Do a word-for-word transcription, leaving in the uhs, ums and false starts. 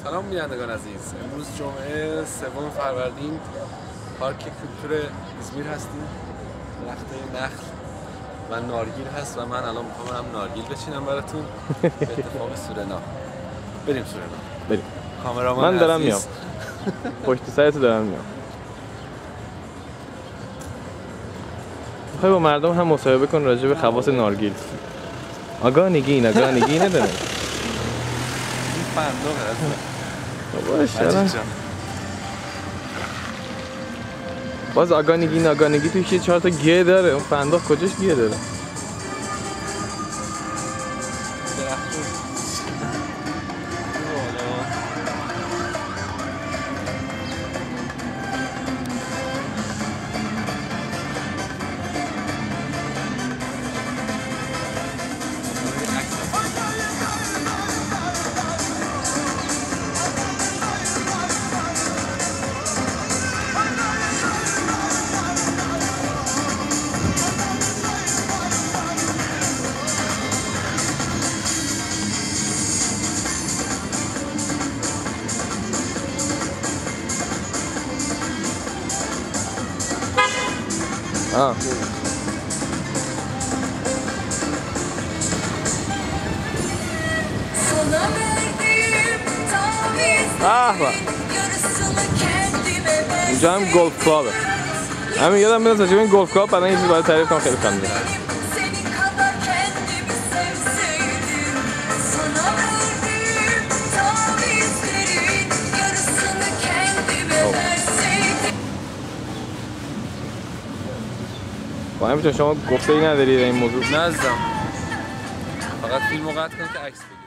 سلام بینندگان عزیز، امروز جمعه سوم فروردین پارک کلتور ازمیر هستیم. درخت نخل و نارگیل هست و من الان میخوام برم نارگیل بچینم براتون به اتفاق سورنا. بریم سورنا. بریم. کامرامان من دارم میام. پشت سرت دارم میام. میخوای با مردم هم مصاحبه کن راجع به خواص نارگیل. آگاه نگین، آگاه نگین نداره. این فندق هست. باشه. باز آگانگی ناگانگی توش یه چهار تا گیه داره. اون فندق کجاش گیه داره؟ آه. آه با. اینجا هم گولف کلابه. همین یادم میاد راجع به این گولف کلاب بعدن یه چیزی برای تعریف کنم خیلی خنده. با همین شما گفته ای نداری در این موضوع؟ نزدم. فقط فیلمو قطع کن که عکس بگیر.